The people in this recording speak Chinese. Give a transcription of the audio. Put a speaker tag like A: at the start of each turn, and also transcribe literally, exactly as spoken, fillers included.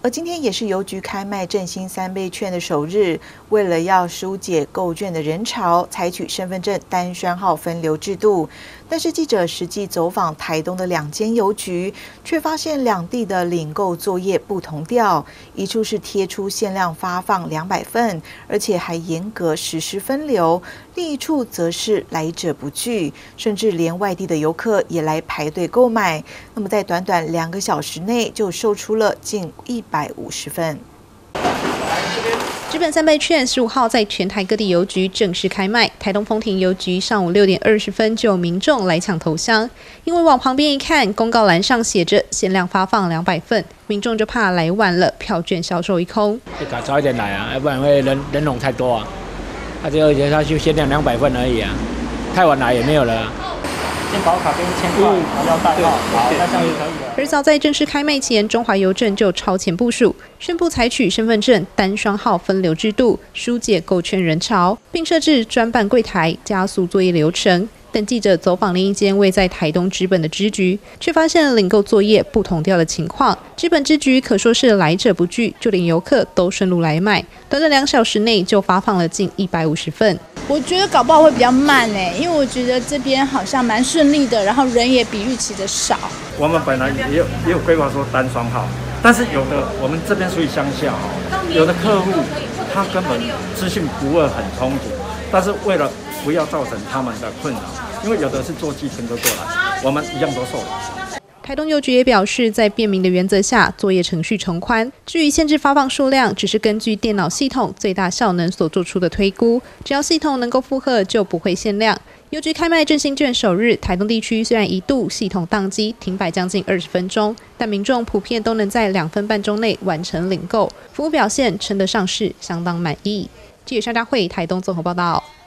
A: 而今天也是邮局开卖振兴三倍券的首日，为了要疏解购券的人潮，采取身份证单双号分流制度。但是记者实际走访台东的两间邮局，却发现两地的领购作业不同调，一处是贴出限量发放两百份，而且还严格实施分流；另一处则是来者不拒，甚至连外地的游客也来排队购买。那么在短短两个小时内就售出了近一百五十份。
B: 纸本三倍券十五号在全台各地邮局正式开卖。台东丰田邮局上午六点二十分就有民众来抢头香，因为往旁边一看，公告栏上写着限量发放两百份，民众就怕来晚了，票券销售一空。
C: 早早一点来啊，要不然会人人龙太多啊。他就而且他就限量两百份而已啊，太晚来也没有了、啊。
D: 健保卡跟一千块，要代号，好，那这样就可以了。
B: 而早在正式开卖前，中华邮政就超前部署，宣布采取身份证单双号分流制度，疏解购券人潮，并设置专办柜台，加速作业流程。但记者走访另一间位在台东纸本的支局，却发现领购作业不同调的情况。纸本支局可说是来者不拒，就连游客都顺路来买，短短两小时内就发放了近一百五十份。
E: 我觉得搞不好会比较慢哎，因为我觉得这边好像蛮顺利的，然后人也比预期的少。
D: 我们本来也有也有规划说单双号，但是有的我们这边属于乡下，有的客户他根本资讯不会很充足，但是为了不要造成他们的困扰，因为有的是坐计程车过来，我们一样都受了。
B: 台东邮局也表示，在便民的原则下，作业程序从宽。至于限制发放数量，只是根据电脑系统最大效能所做出的推估，只要系统能够负荷，就不会限量。邮局开卖振兴券首日，台东地区虽然一度系统宕机停摆将近二十分钟，但民众普遍都能在两分半钟内完成领购，服务表现称得上是相当满意。记者肖佳慧台东综合报道。